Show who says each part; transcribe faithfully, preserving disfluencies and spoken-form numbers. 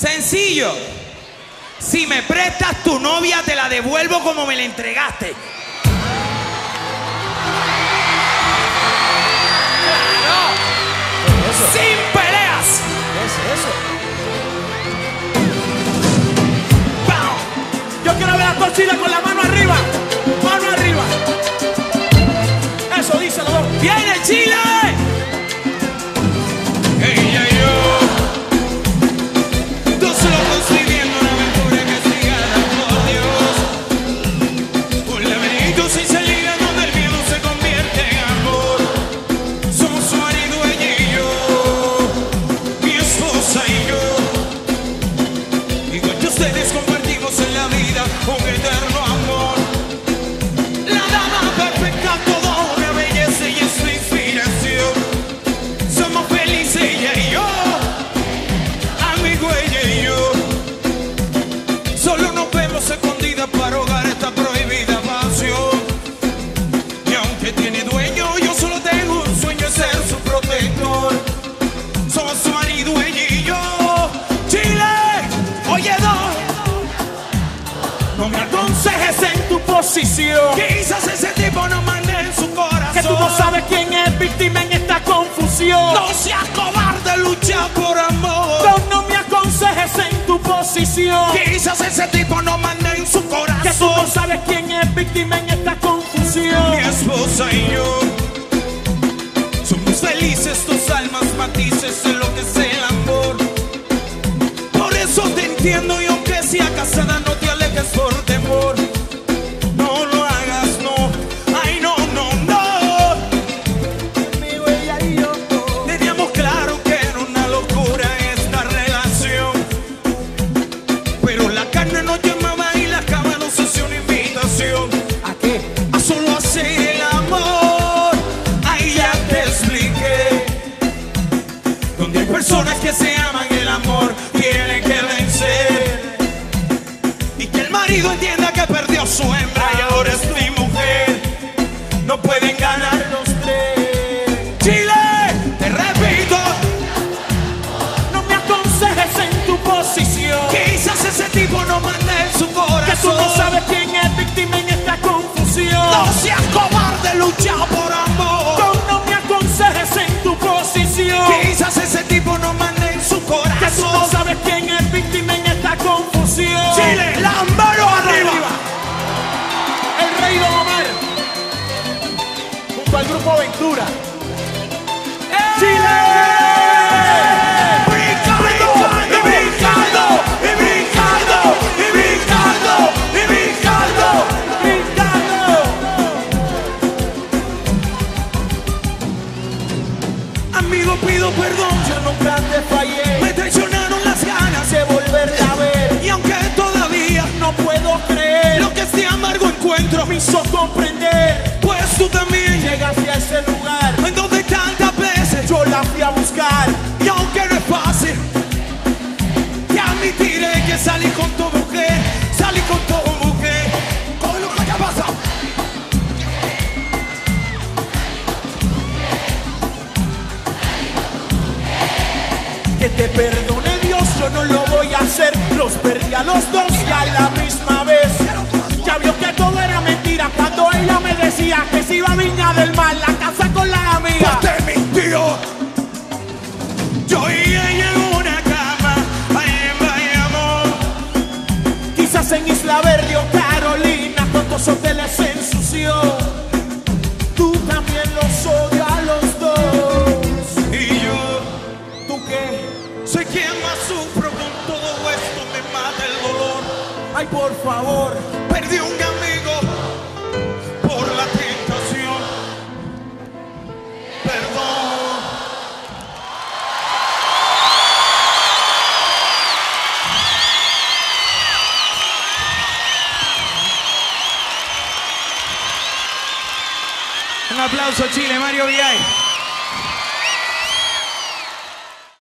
Speaker 1: Sencillo. Si me prestas tu novia, te la devuelvo como me la entregaste.
Speaker 2: ¿Qué es eso?
Speaker 1: Sin peleas.
Speaker 2: ¿Qué es eso?
Speaker 1: ¡Pam!
Speaker 2: Yo quiero ver a todos Chile con la mano arriba. Mano arriba. Eso, díselo.
Speaker 1: ¡Viene Chile!
Speaker 3: Ella y yo, dos locos viviendo una aventura castigada por Dios. Un laberinto sin salida donde el miedo se convierte en amor. Somos su marido, ella y yo, mi esposa y yo. Igual que ustedes compartimos en la vida un eterno amor. La dama perfecta, todo de belleza y es su inspiración. Somos felices ella y yo, amigo ella y yo. Solo nos vemos escondidas para ahogar esta prohibida pasión. Y aunque tiene dueño, yo solo tengo un sueño, es ser su protector. Somos su marido ella y yo. Chile, oye no,
Speaker 2: No me aconsejes en tu posición.
Speaker 3: quizás ese tipo no mande en su corazón.
Speaker 2: Que tú no sabes quién es víctima en esta confusión.
Speaker 3: No seas cobarde, lucha por amor.
Speaker 2: No, no me aconsejes en tu posición.
Speaker 3: Quizás ese tipo no mande en su corazón.
Speaker 2: Que tú no sabes quién es víctima en esta confusión.
Speaker 3: Mi esposa y yo somos felices, tus almas matices en lo que es el amor. Por eso te entiendo y aunque sea casada no te alejes por temor. No lo hagas, no. Ay, no, no, no.
Speaker 2: Amigo, ella y yo.
Speaker 3: Teníamos claro que era una locura esta relación, pero la carne nos llamaba y la cama nos hacía una invitación
Speaker 2: ¿A qué?
Speaker 3: a solo hacer el amor. Ahí ya te expliqué, donde hay personas que se aman, el amor tiene que vencer, y que el marido entienda que perdió su hembra y ahora es mi mujer. No pueden ganar los tres. Chile, te repito,
Speaker 2: No me aconsejes en tu posición.
Speaker 3: quizás ese tipo no mande en su
Speaker 2: Que tú no
Speaker 3: corazón.
Speaker 2: sabes quién es víctima en esta confusión.
Speaker 3: No seas cobarde, lucha por amor.
Speaker 2: No, no me aconsejes en tu posición.
Speaker 3: Quizás ese tipo no mande en su
Speaker 2: Que tú no
Speaker 3: corazón.
Speaker 2: sabes quién es víctima en esta confusión.
Speaker 3: Chile, la mano arriba.
Speaker 2: El rey Don Omar junto al grupo Aventura. ¡Chile!
Speaker 3: Brincando, y brincando, y brincando, y brincando, y brincando.
Speaker 2: ¡Brincando!
Speaker 3: Amigo, pido perdón,
Speaker 2: Yo nunca te fallé.
Speaker 3: me traicionaron las ganas.
Speaker 2: De volverla a ver.
Speaker 3: Y aunque todavía
Speaker 2: No puedo creer.
Speaker 3: lo que este amargo encuentro,
Speaker 2: Me hizo comprender.
Speaker 3: pues tú también
Speaker 2: Llegaste a ese lugar.
Speaker 3: en donde tantas veces.
Speaker 2: Yo la fui a buscar.
Speaker 3: Y aunque no es fácil, te admitiré que salí con tu mujer, salí con tu mujer. Con lo que pasa.
Speaker 2: Que te perdone Dios, yo no lo voy a hacer. Los perdí a los dos y a la misma vez. Ya vio que todo era mentira cuando ella me decía que se iba a Viña del Mar, la casa con la amiga.
Speaker 3: Pues te mintió. Yo y ella en una cama, ay, ay, amor.
Speaker 2: Quizás en Isla Verde o Carolina, cuántos hoteles se ensució. Tú también los odias a los dos.
Speaker 3: Y yo
Speaker 2: ¿Tú qué?
Speaker 3: soy quien más sufro con todo esto, me mata el dolor.
Speaker 2: Ay, por favor.
Speaker 3: Perdí un amigo por la tentación. Perdón.
Speaker 1: Un aplauso, Chile, Mario Villay.